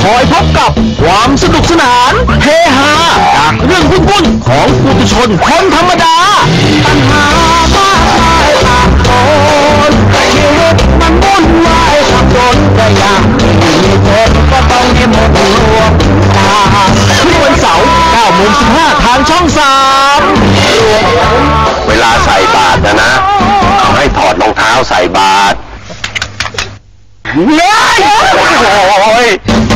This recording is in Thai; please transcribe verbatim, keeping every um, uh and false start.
คอยพบกับความสนุกสนานเฮฮาจากเรื่องวุ่นๆของปุถุชนคนธรรมดาปัญหามากมายตามคนชีวิตมันวุ่นวายสับสนแต่อย่างมีคนก็ต้องให้หมดรวมตาทุกวันเสาร์เก้าโมงสิบห้าทางช่องสามเวลาใส่บาตรนะนะเขาให้ถอดรองเท้าใส่บาตรเฮ้ยโอ้ย